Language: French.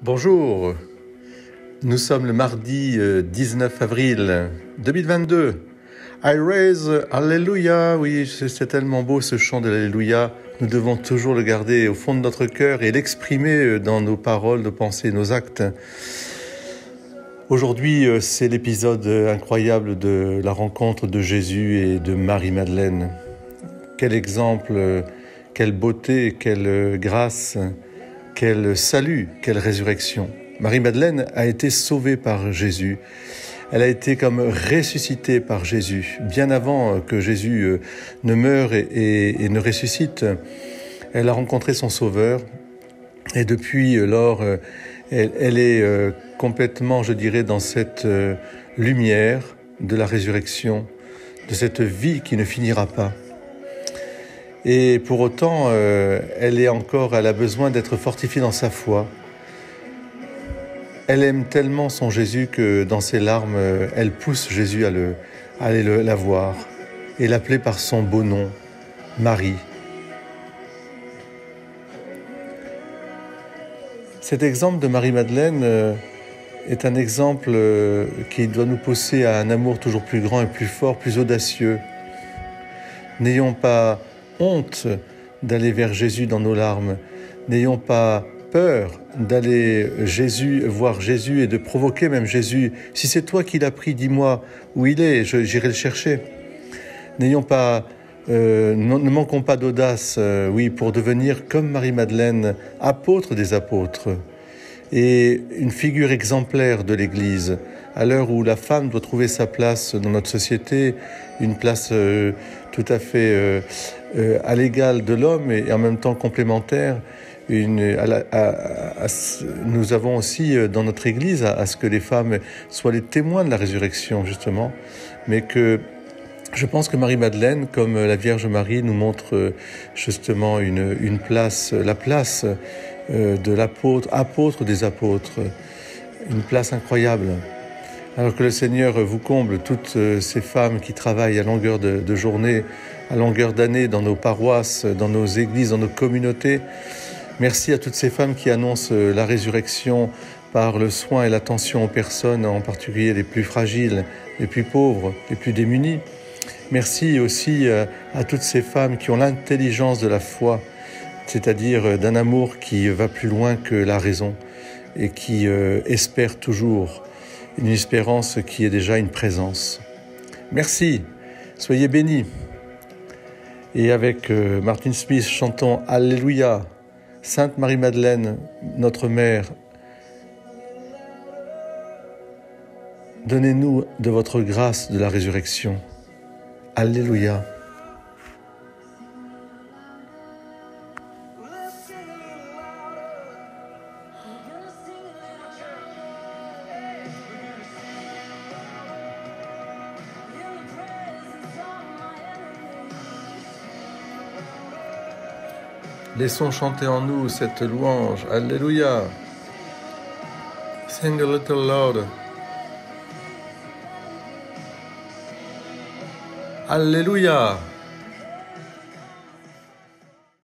Bonjour, nous sommes le mardi 19 avril 2022. I raise Alléluia, oui, c'est tellement beau ce chant de l'Alléluia. Nous devons toujours le garder au fond de notre cœur et l'exprimer dans nos paroles, nos pensées, nos actes. Aujourd'hui, c'est l'épisode incroyable de la rencontre de Jésus et de Marie-Madeleine. Quel exemple, quelle beauté, quelle grâce, quel salut, quelle résurrection. Marie-Madeleine a été sauvée par Jésus. Elle a été comme ressuscitée par Jésus. Bien avant que Jésus ne meure et ne ressuscite, elle a rencontré son Sauveur. Et depuis lors, elle est complètement, je dirais, dans cette lumière de la résurrection, de cette vie qui ne finira pas. Et pour autant, elle a besoin d'être fortifiée dans sa foi. Elle aime tellement son Jésus que dans ses larmes, elle pousse Jésus à aller la voir et l'appeler par son beau nom, Marie. Cet exemple de Marie-Madeleine est un exemple qui doit nous pousser à un amour toujours plus grand et plus fort, plus audacieux. N'ayons pas honte d'aller vers Jésus dans nos larmes. N'ayons pas peur d'aller voir Jésus et de provoquer même Jésus. Si c'est toi qui l'as pris, dis-moi où il est, j'irai le chercher. Ne manquons pas d'audace, pour devenir comme Marie-Madeleine, apôtre des apôtres et une figure exemplaire de l'Église. À l'heure où la femme doit trouver sa place dans notre société, une place tout à fait à l'égal de l'homme et en même temps complémentaire, nous avons aussi dans notre Église à ce que les femmes soient les témoins de la résurrection, justement, mais que je pense que Marie-Madeleine, comme la Vierge Marie, nous montre justement une place, la place de apôtre des apôtres, une place incroyable. Alors que le Seigneur vous comble toutes ces femmes qui travaillent à longueur de journée, à longueur d'année dans nos paroisses, dans nos églises, dans nos communautés. Merci à toutes ces femmes qui annoncent la résurrection par le soin et l'attention aux personnes, en particulier les plus fragiles, les plus pauvres, les plus démunis. Merci aussi à toutes ces femmes qui ont l'intelligence de la foi, c'est-à-dire d'un amour qui va plus loin que la raison et qui espère toujours. Une espérance qui est déjà une présence. Merci, soyez bénis. Et avec Martin Smith, chantons Alléluia, Sainte Marie-Madeleine, notre Mère, donnez-nous de votre grâce de la résurrection. Alléluia. Laissons chanter en nous cette louange. Alléluia. Sing a little louder. Alléluia.